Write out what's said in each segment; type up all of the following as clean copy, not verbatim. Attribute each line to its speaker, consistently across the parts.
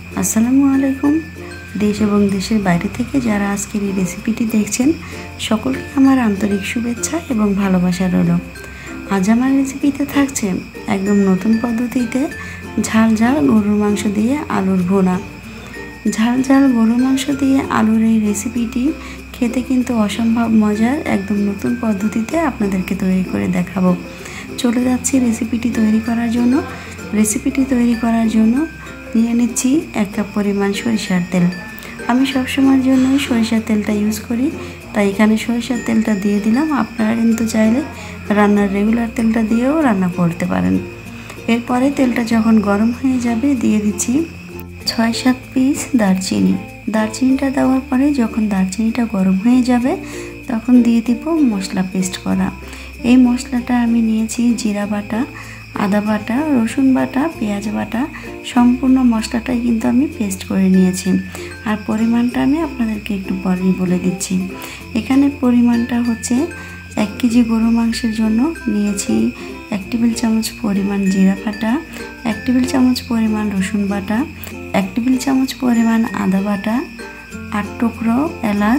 Speaker 1: আসসালামু আলাইকুম। দেশ এবং দেশের বাইরে থেকে যারা আজকের এই রেসিপিটি দেখছেন সকলকে আমার আন্তরিক শুভেচ্ছা এবং ভালোবাসা রইল। আজ আমার রেসিপিতে থাকছে একদম নতুন পদ্ধতিতে ঝাল ঝাল গরুর মাংস দিয়ে আলুর ভুনা। ঝাল ঝাল গরুর মাংস দিয়ে আলুর এই রেসিপিটি খেতে কিন্তু অসম্ভব মজার। একদম নতুন পদ্ধতিতে আপনাদেরকে তৈরি করে দেখাবো। চলে যাচ্ছি রেসিপিটি তৈরি করার জন্য। রেসিপিটি তৈরি করার জন্য নিয়ে নিচ্ছি 1 কাপ পরিমাণ সরিষার তেল। আমি সবসময়ের জন্যই সরিষার তেলটা ইউজ করি, তাই এখানে সরিষার তেলটা দিয়ে দিলাম। আপনারা কিন্তু চাইলে রান্নার রেগুলার তেলটা দিয়েও রান্না করতে পারেন। এরপরে তেলটা যখন গরম হয়ে যাবে দিয়ে দিচ্ছি 6-7 পিস দারচিনি। দারচিনিটা দেওয়ার পরে যখন দারচিনিটা গরম হয়ে যাবে তখন দিয়ে দিব মশলা পেস্ট করা। এই মশলাটা আমি নিয়েছি জিরা বাটা, আদা বাটা, রসুন বাটা, পেঁয়াজ বাটা, সম্পূর্ণ মশলাটাই কিন্তু আমি পেস্ট করে নিয়েছি। আর পরিমাণটা আমি আপনাদেরকে একটু পরেই বলে দিচ্ছি। এখানে পরিমাণটা হচ্ছে 1 কেজি গরু মাংসের জন্য নিয়েছি 1 টেবিল চামচ পরিমাণ জিরা বাটা, 1 টেবিল চামচ পরিমাণ রসুন বাটা, 1 টেবিল চামচ পরিমাণ আদা বাটা, 8 টুকরো এলাচ,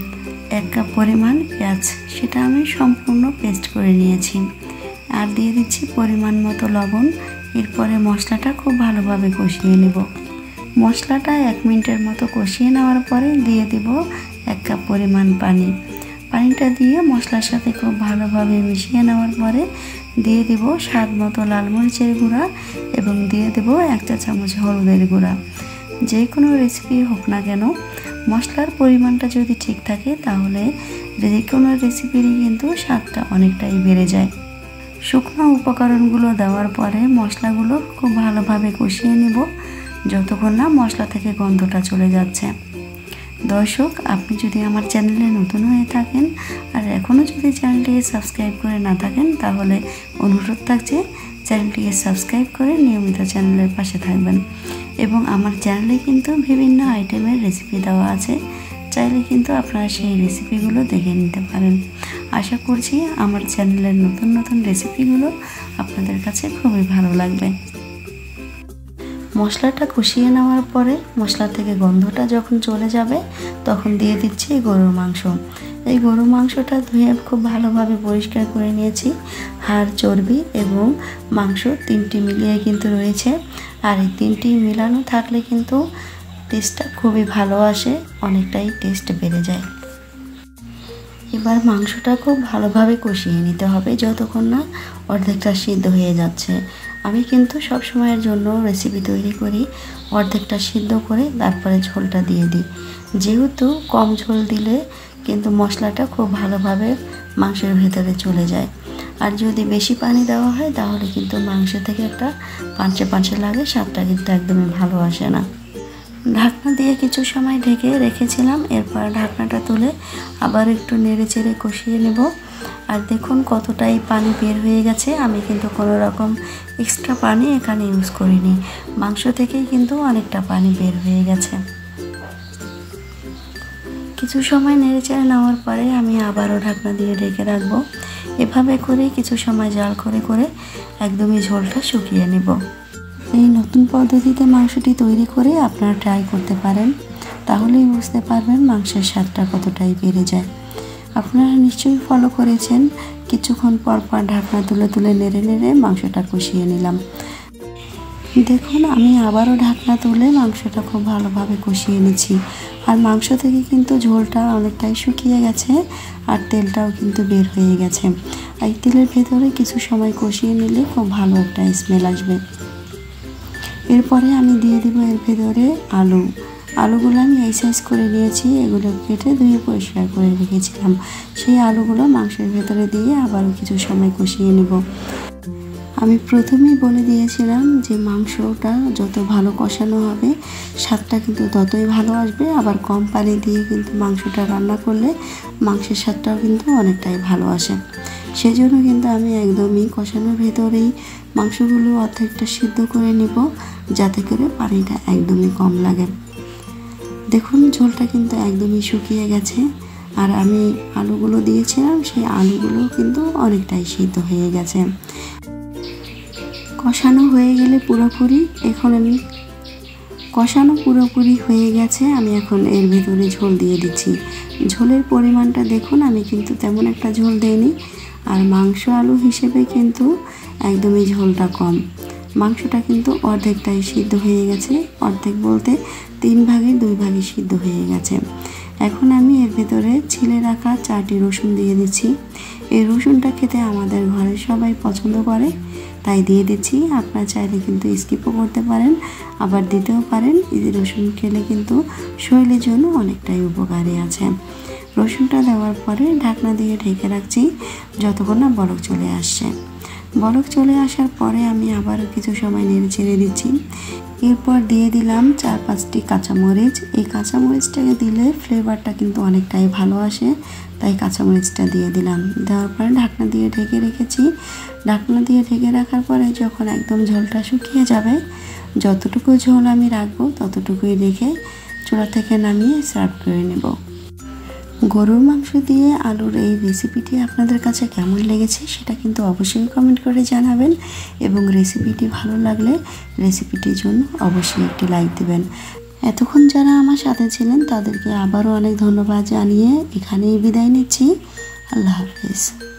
Speaker 1: 1 কাপ পরিমাণ পেঁয়াজ, সেটা আমি সম্পূর্ণ পেস্ট করে নিয়েছি। আর দিয়ে দিচ্ছি পরিমাণ মতো লবণ। এরপরে মশলাটা খুব ভালোভাবে কষিয়ে নেব। মশলাটা 1 মিনিটের মতো কষিয়ে নেওয়ার পরে দিয়ে দেব 1 কাপ পরিমাণ পানি। পানিটা দিয়ে মশলার সাথে খুব ভালোভাবে মিশিয়ে নেওয়ার পরে দিয়ে দেব স্বাদ মতো লাল মরিচের গুঁড়া এবং দিয়ে দেব 1 চা চামচ হলুদের গুঁড়া। যে কোনো রেসিপি হোক না কেন মশলার পরিমাণটা যদি ঠিক থাকে তাহলে যে কোনো রেসিপিরই কিন্তু স্বাদটা অনেকটাই বেড়ে যায়। শুকনো উপকরণগুলো দেওয়ার পরে মশলাগুলো খুব ভালোভাবে কষিয়ে নেব যতক্ষণ না মশলা থেকে গন্ধটা চলে যাচ্ছে। দর্শক, আপনি যদি আমার চ্যানেলে নতুন হয়ে থাকেন আর এখনও যদি চ্যানেলটিকে সাবস্ক্রাইব করে না থাকেন তাহলে অনুরোধ থাকছে চ্যানেলটিকে সাবস্ক্রাইব করে নিয়মিত চ্যানেলের পাশে থাকবেন। এবং আমার চ্যানেলে কিন্তু বিভিন্ন আইটেমের রেসিপি দেওয়া আছে, চাইলে কিন্তু আপনারা সেই রেসিপিগুলো দেখে নিতে পারেন। আশা করছি আমার চ্যানেলের নতুন নতুন রেসিপিগুলো আপনাদের কাছে খুবই ভালো লাগবে। মশলাটা কষিয়ে নেওয়ার পরে মশলা থেকে গন্ধটা যখন চলে যাবে তখন দিয়ে দিচ্ছি গরুর মাংস। এই গরুর মাংসটা ধুয়ে খুব ভালোভাবে পরিষ্কার করে নিয়েছি। হাড়, চর্বি এবং মাংস 3টি মিলিয়ে কিন্তু রয়েছে। আর এই 3টি মিলানো থাকলে কিন্তু টেস্টটা খুবই ভালো আসে, অনেকটাই টেস্ট বেড়ে যায়। এবার মাংসটা খুব ভালোভাবে কষিয়ে নিতে হবে যতক্ষণ না অর্ধেকটা সিদ্ধ হয়ে যাচ্ছে। আমি কিন্তু সব সময়ের জন্য রেসিপি তৈরি করি অর্ধেকটা সিদ্ধ করে তারপরে ঝোলটা দিয়ে দিই, যেহেতু কম ঝোল দিলে কিন্তু মশলাটা খুব ভালোভাবে মাংসের ভেতরে চলে যায়। আর যদি বেশি পানি দেওয়া হয় তাহলে কিন্তু মাংস থেকে একটা পাঞ্চে পাঞ্চে লাগে, স্বাদটা কিন্তু একদমই ভালো আসে না। ঢাকনা দিয়ে কিছু সময় ঢেকে রেখেছিলাম। এরপর ঢাকনাটা তুলে আবার একটু নেড়ে চেড়ে কষিয়ে নেব। আর দেখুন কতটাই পানি বের হয়ে গেছে। আমি কিন্তু কোনো রকম এক্সট্রা পানি এখানে ইউজ করিনি, মাংস থেকেই কিন্তু অনেকটা পানি বের হয়ে গেছে। কিছু সময় নেড়ে চেড়ে নেওয়ার পরে আমি আবারও ঢাকনা দিয়ে ঢেকে রাখবো। এভাবে করে কিছু সময় জাল করে করে একদমই ঝোলটা শুকিয়ে নেব। এই নতুন পদ্ধতিতে মাংসটি তৈরি করে আপনারা ট্রাই করতে পারেন, তাহলেই বুঝতে পারবেন মাংসের স্বাদটা কতটাই বেড়ে যায়। আপনারা নিশ্চয়ই ফলো করেছেন। কিছুক্ষণ পর পর ঢাকনা তুলে তুলে নেড়ে নেড়ে মাংসটা কষিয়ে নিলাম। দেখুন আমি আবারও ঢাকনা তুলে মাংসটা খুব ভালোভাবে কষিয়ে নিচ্ছি। আর মাংস থেকে কিন্তু ঝোলটা অনেকটাই শুকিয়ে গেছে আর তেলটাও কিন্তু বের হয়ে গেছে। এই তেলের ভেতরে কিছু সময় কষিয়ে নিলে খুব ভালো একটা স্মেল আসবে। এরপরে আমি দিয়ে দিব এর ভেতরে আলুগুলো আমি এই সাইজ করে নিয়েছি। এগুলো কেটে ধুয়ে পরিষ্কার করে রেখেছিলাম। সেই আলুগুলো মাংসের ভেতরে দিয়ে আবারও কিছু সময় কষিয়ে নেব। আমি প্রথমেই বলে দিয়েছিলাম যে মাংসটা যত ভালো কষানো হবে স্বাদটা কিন্তু ততই ভালো আসবে। আবার কম পানি দিয়ে কিন্তু মাংসটা রান্না করলে মাংসের স্বাদটাও কিন্তু অনেকটাই ভালো আসে। সেজন্য কিন্তু আমি একদমই কষানোর ভেতরেই মাংসগুলো অর্ধেকটা সিদ্ধ করে নেব, যাতে করে পানিটা একদমই কম লাগে। দেখুন ঝোলটা কিন্তু একদমই শুকিয়ে গেছে। আর আমি আলুগুলো দিয়েছিলাম, সেই আলুগুলো কিন্তু অনেকটাই সিদ্ধ হয়ে গেছে। কষানো হয়ে গেলে পুরোপুরি এখন আমি কষানো পুরোপুরি হয়ে গেছে। আমি এখন এর ভিতরে ঝোল দিয়ে দিচ্ছি। ঝোলের পরিমাণটা দেখুন, আমি কিন্তু তেমন একটা ঝোল দেইনি। আর মাংস আলু হিসেবে কিন্তু একদমই ঝোলটা কম। মাংসটা কিন্তু অর্ধেকটাই সিদ্ধ হয়ে গেছে, অর্ধেক বলতে 3 ভাগে 2 ভাগে সিদ্ধ হয়ে গেছে। এখন আমি এর ভেতরে ছিলে রাখা 4টি রসুন দিয়ে দিচ্ছি। এই রসুনটা খেতে আমাদের ঘরে সবাই পছন্দ করে, তাই দিয়ে দিচ্ছি। আপনারা চাইলে কিন্তু স্কিপও করতে পারেন, আবার দিতেও পারেন। এই রসুন খেলে কিন্তু শরীরের জন্য অনেকটাই উপকারী আছে। রসুনটা দেওয়ার পরে ঢাকনা দিয়ে ঢেকে রাখছি যতক্ষণ না বলক চলে আসছে। বলক চলে আসার পরে আমি আবারও কিছু সময় নেড়ে ছেড়ে দিচ্ছি। এরপর দিয়ে দিলাম 4-5টি কাঁচামরিচ। এই কাঁচামরিচটাকে দিলে ফ্লেভারটা কিন্তু অনেকটাই ভালো আসে, তাই কাঁচামরিচটা দিয়ে দিলাম। দেওয়ার পরে ঢাকনা দিয়ে ঢেকে রেখেছি। ঢাকনা দিয়ে ঢেকে রাখার পরে যখন একদম ঝোলটা শুকিয়ে যাবে, যতটুকু ঝোল আমি রাখবো ততটুকুই রেখে চুলা থেকে নামিয়ে সার্ভ করে নেব। গরুর মাংস দিয়ে আলুর এই রেসিপিটি আপনাদের কাছে কেমন লেগেছে সেটা কিন্তু অবশ্যই কমেন্ট করে জানাবেন, এবং রেসিপিটি ভালো লাগলে রেসিপিটির জন্য অবশ্যই একটি লাইক দেবেন। এতক্ষণ যারা আমার সাথে ছিলেন তাদেরকে আবারও অনেক ধন্যবাদ জানিয়ে এখানেই বিদায় নিচ্ছি। আল্লাহ হাফেজ।